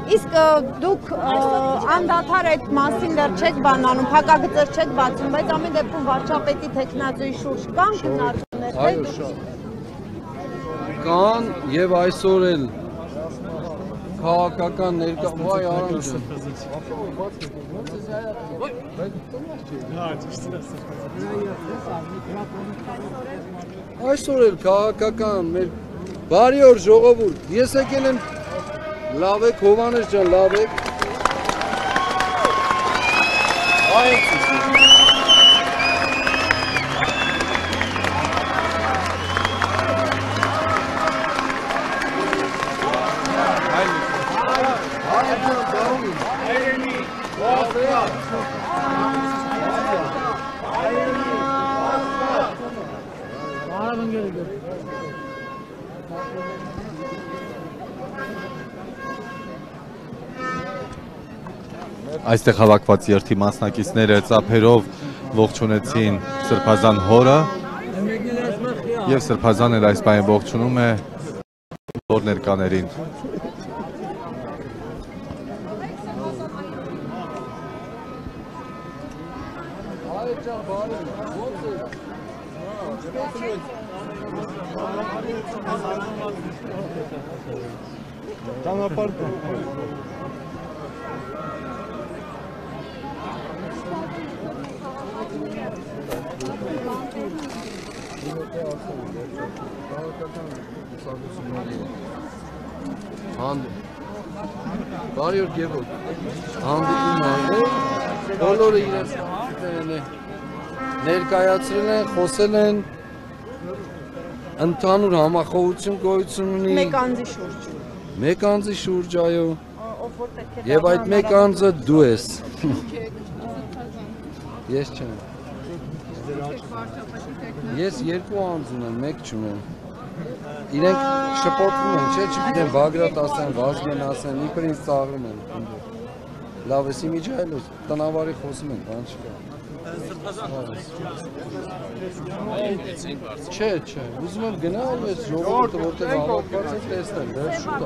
Իսկ դուք անդադար այդ մասին դեռ չեք բանանում, փակագծեր չեք բացում, բայց ամեն դեպքում վարչապետի թեկնածուի շուրջ կան քննարկումներ, Այո, շատ կան եւ այսօր էլ քաղաքական ներկա վայ արանջը այսօր էլ քաղաքական մեր բարի օր ժողովուրդ ես եկել եմ լավ եք Հովհաննես ջան լավ եք Այստեղ հավաքված երթի մասնակիցները ծափերով ողջունեցին Սրբազան հորը եւ Սրբազան էլ այս բանը ողջունում է բոլոր ներկաներին Բարի օր Գևորգ հանդիպում այլ բոլորը իրենց ներկայացրել են խոսել են ընդհանուր համախոհություն գոյություն ունի մեկ անձի շուրջ այո եւ այդ մեկ անձը դու ես ես չեմ ես երկու անձ ունեմ մեկ չունեմ իրենք շփոթվում են չէ չգիտեմ Բագրատ ասեն Վազգեն ասեն իբր ինձ ծաղրում են լավ ես իմիջայլոս տնավարի խոսում են բան չկա չէ ուզում եմ գնալ ես ժողովուրդը որտեղ հավաքված եք տեսնել դեռ շուտ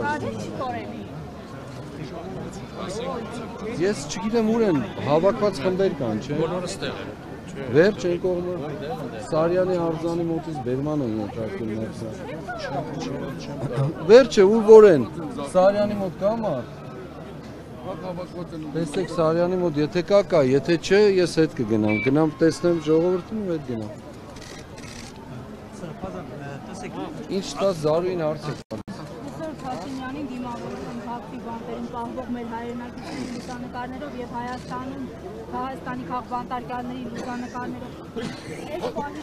ես չգիտեմ ուր են հավաքված խմբեր կան չէ Վերջ են կողմը Սարյանի արձանի մոտից բերման են ենթարկում ներսա Վերջը ուր որ են Սարյանի մոտ կա մարդ տեսեք Սարյանի մոտ եթե կա եթե չէ ես հետ կգնամ գնամ տեսնեմ ժողովրդին ու հետ գնամ ինչ տաս Զարուին հարց եք Փաշինյանին դիմավորում հաղթի բանտերին պահվող մեր հայրենակիցների լուսանկարներով եւ Հայաստանի քաղբանտարկյալների լուսանկարներով այս բանի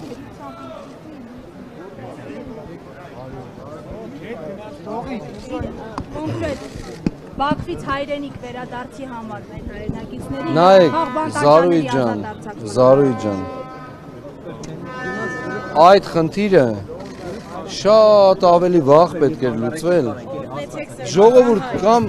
կոնկրետ Բաքվից հայրենիք վերադարձի համար մեր հայրենակիցների նայեք Զարուի ջան այդ խնդիրը շատ ավելի վաղ պետք էր լուծվել ժողովուրդ կամ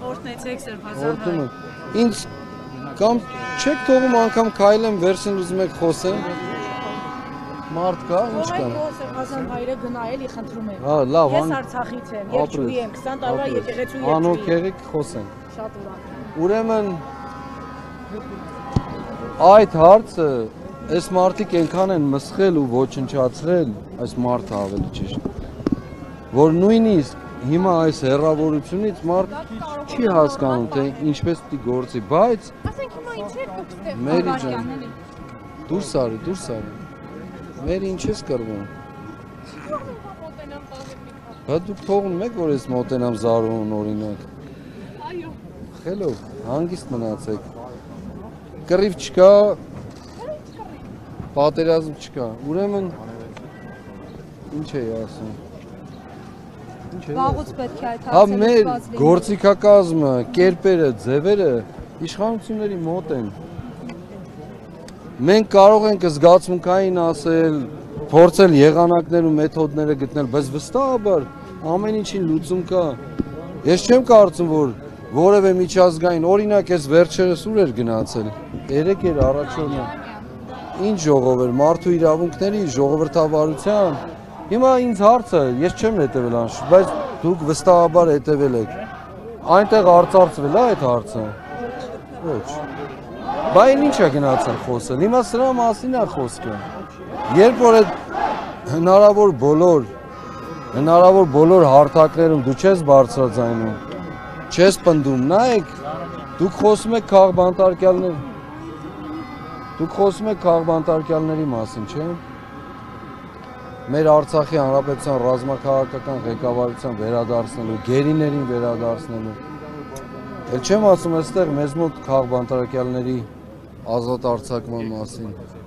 ինձ կամ չեք թողում անգամ քայլեմ վերցին ուզում եք խոսեմ մարդ կա ինչ կա Սրբազան հայրը գնայելի խնդրում եմ լավ ես Արցախից եմ եւ ջուի եմ 20 տարվա եկեղեցու եւ անոք եղեք խոսեն շատ ուրախ ուրեմն այդ հարցը այս մարդիկ այնքան են մսխել ու ոչնչացրել այս մարդը ավելի ճիշտ որ նույնիսկ հիմա այս հեռավորությունից մարդ չի հասկանում թե ինչպես պիտի գործի բայց ասենք հիմա ինչ է Մերի ջան դուրս արի մեր ինչ ես կրվում Հա դուք թողնում եք որ ես մոտենամ Զարուհուն օրինակ այո խելոք հանգիստ մնացեք կռիվ չկա պատերազմ չկա ուրեմն ինչ էի ասում Վաղուց պետք է այդ հա մեր գործիքակազմը կերպերը ձևերը իշխանությունների մոտ են մենք կարող ենք զգացմունքային ասել փորձել եղանակներ ու մեթոդները գտնել բայց վստահաբար ամեն ինչին լուծում կա ես չեմ կարծում որ որևէ միջազգային օրինակ ես վերջերս ուր էր գնացել երեք էր առաջորդ ինչ ժողով էր մարդու իրավունքների ժողովրդավարության հիմա ինձ հարցը ես չեմ հետևել անշուշտ բայց դուք վստահաբար հետևել եք Այնտեղ արծարծվել է այդ հարցը։ Ոչ։ Բա այն ի՞նչ է գնացել խոսել։ Հիմա սրա մասին է խոսքը։ Երբ որ այդ հնարավոր բոլոր հարթակներում դու չես բարձրաձայնում, չես պնդում, նայեք, դուք խոսում եք քաղբանտարկյալների մասին, չէ՞։ Մեր Արցախի Հանրապետության ռազմաքաղաքական ղեկավարության վերադարձնելու, գերիներին վերադարձնելու։ Էլ չեմ ասում, այստեղ մեզ մոտ քաղբանտարկյալների ազատ արձակման մասին։